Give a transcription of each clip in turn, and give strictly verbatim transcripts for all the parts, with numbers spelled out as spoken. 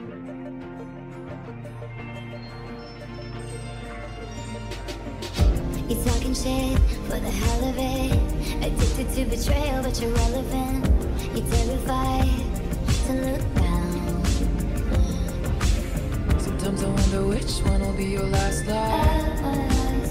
You're talking shit for the hell of it. Addicted to betrayal, but you're relevant. You're terrified to look down. Sometimes I wonder which one will be your last lie.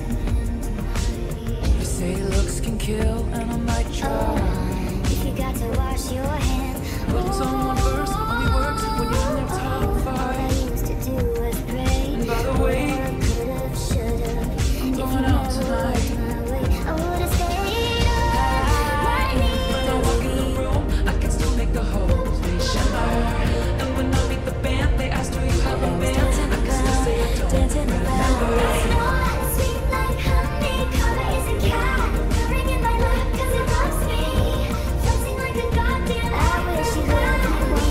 You say looks can kill, and I might try. Oh, if you got to wash your hands, Putting someone first only works when you're in their top all five. I used to do was pray. And by the way, Could've, should've. I'm going out tonight. I would've stayed up. When I walk in the room, I can still make the holes they shine. And when I meet the band, they ask, do you have a band? I can still say I don't remember. Sweet like honey, color is a cat. Covering in my lap 'cause it loves me. Flexing like a goddamn I wish you would.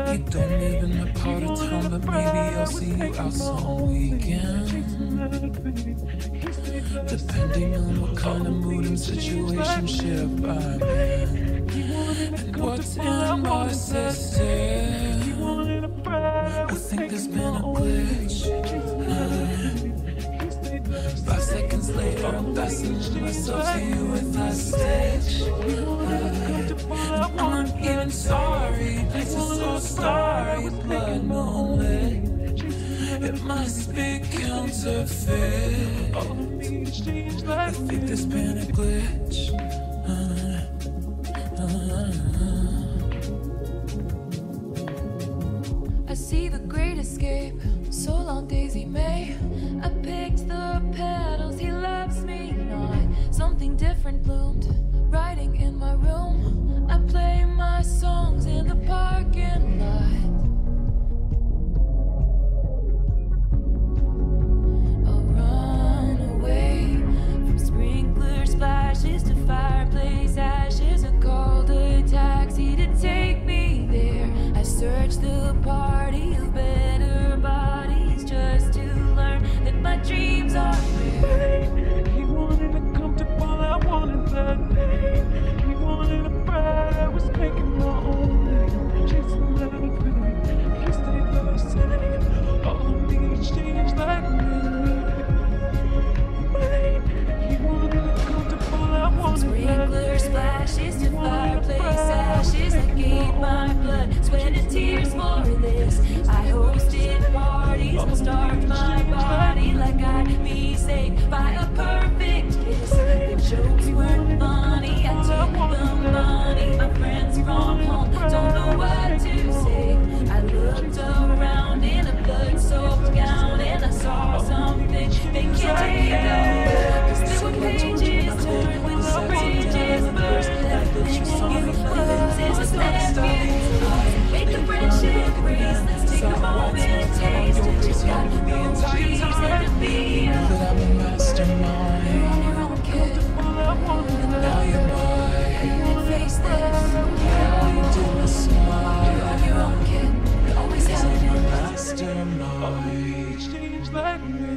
You don't live in my part of town, but maybe I'll see you out some weekend. Depending on what kind of mood and situationship I'm in, and what's in my system. I think there's been a glitch. Five seconds later, I'm fastening myself to you with a stitch. I'm not even sorry, this is so starry, blood moonlit. It must be counterfeit. I think there's been a glitch. I see the great escape, so long Daisy May. I picked the petals, he loves me not. Something different bloomed, writing in my room. I play my songs in the parking lot. I'll run away from sprinkler splashes to fireplace ashes. I called a taxi to take me there. I searched the party of better bodies just to learn that my dreams are rare. He wanted a comfortable, I wanted that day. He wanted a bride, I was making my own name. Chasing everything, he stayed the same. All of these changed like me. He wanted a comfortable, I wanted Sprinkler splashes to fireplace ashes. I gave my blood, sweat and tears for this. I hosted parties and starved my body like I'd be saved by a perfect kiss. The jokes weren't funny, I took the money. My friends from home don't know what to say. I looked around in a blood-soaked gown and I saw something they can't take away. 'Cause there were pages turned with no pages burst. Everything you was was nephews. Make the friendship bracelets, take a moment and taste it. Just got no reason to be a but I'm a mastermind. You're on your own, kid. And now you're mine. And face this. All you do is smile. You're on your own, kid. You always have I'm a been. mastermind. Change like me.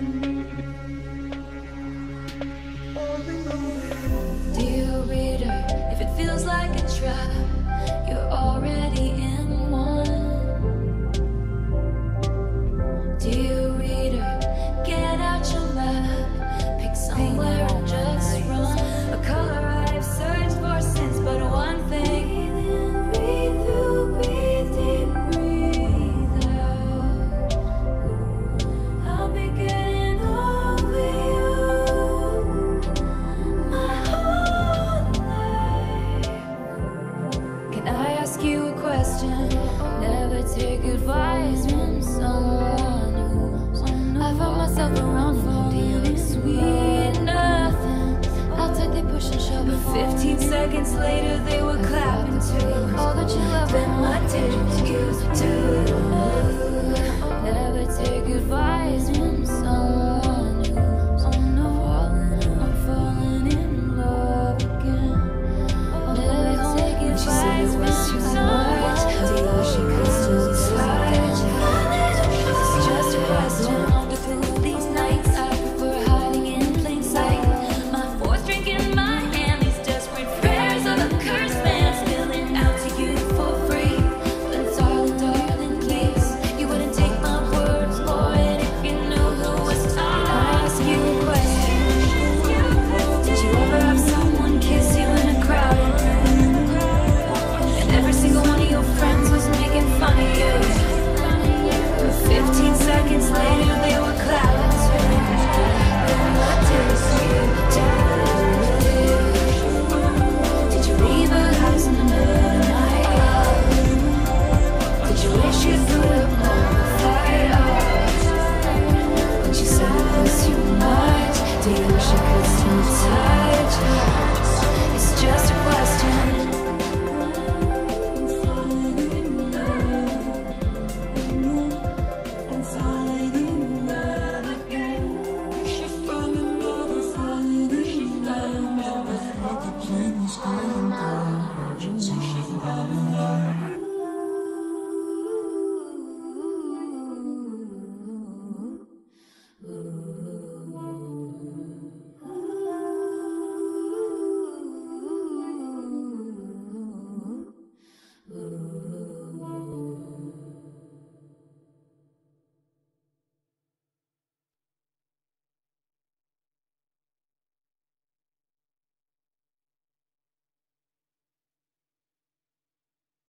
Dear reader, if it feels like a trap, you're already in one. Dear reader, get out your map, pick somewhere and just run. A color I've searched for since, but one thing. Breathe through, breathe deep, breathe out. I'll be getting over you my whole life. Can I ask you a question? Never take advice from someone who I found myself around for. Do you look sweet? Nothing. Outside they push and shove, but fifteen seconds later they were clapping too. All that you love and my tears used to